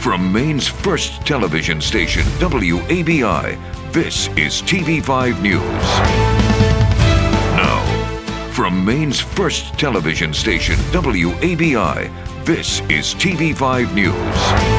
From Maine's first television station, WABI, this is TV5 News. Now, from Maine's first television station, WABI, this is TV5 News.